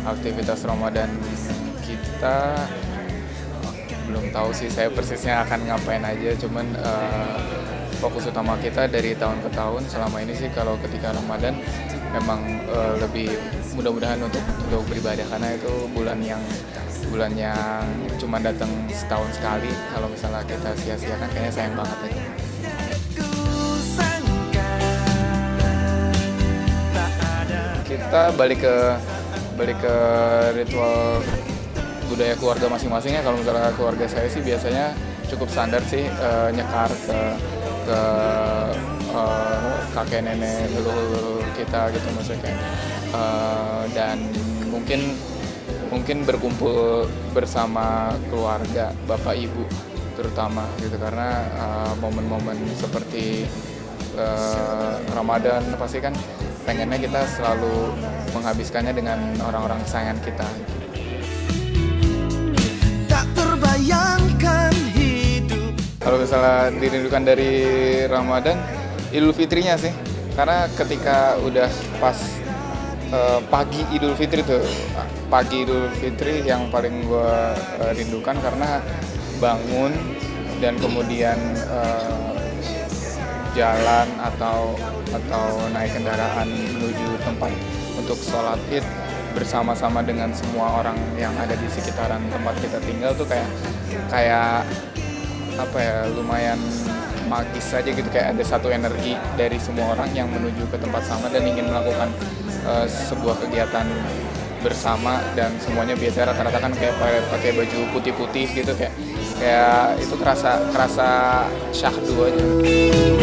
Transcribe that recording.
aktivitas Ramadan kita belum tahu sih saya persisnya akan ngapain aja, cuman fokus utama kita dari tahun ke tahun selama ini sih kalau ketika Ramadan memang lebih mudah-mudahan untuk beribadah, karena itu bulan yang cuma datang setahun sekali. Kalau misalnya kita sia-siakan kayaknya sayang banget itu. Kita balik ke ritual budaya keluarga masing-masing ya. Kalau misalnya keluarga saya sih biasanya cukup standar sih, nyekar ke kakek nenek leluhur kita gitu maksudnya, dan mungkin berkumpul bersama keluarga bapak ibu terutama gitu, karena momen-momen seperti Ramadan pasti kan pengennya kita selalu menghabiskannya dengan orang-orang kesayangan kita. Tak terbayangkan hidup. Kalau misalnya dirindukan dari Ramadan, Idul Fitrinya sih, karena ketika udah pas pagi Idul Fitri tuh, pagi Idul Fitri yang paling gue rindukan, karena bangun dan kemudian jalan atau naik kendaraan menuju tempat untuk sholat Id bersama-sama dengan semua orang yang ada di sekitaran tempat kita tinggal tuh kayak apa ya, lumayan magis aja gitu, kayak ada satu energi dari semua orang yang menuju ke tempat sama dan ingin melakukan sebuah kegiatan bersama, dan semuanya biasanya rata-rata kan kayak pakai baju putih-putih gitu, kayak itu kerasa syahdu aja.